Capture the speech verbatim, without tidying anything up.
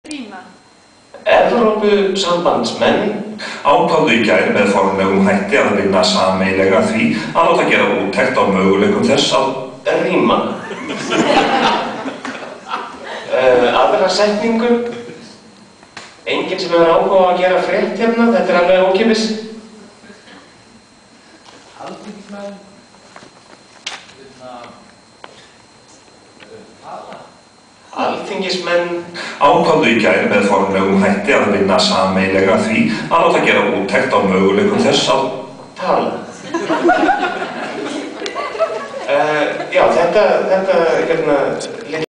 Rýma. Evrópusambandsmenn ákváðu í gær með formlegum hætti að vinna sameiginlega því að láta gera úttekt á möguleikum þess að rýma. uh, Aðra setningu. Enginn sem hefur áhuga að gera frétt hérna, þetta er alveg ókeypis. Alþingismenn Alþingismenn ákváðu í gær með formlegum hætti að vinna sameiginlega því að láta gera úttekt á möguleikum þess að tala. uh, já, þetta, þetta, hérna,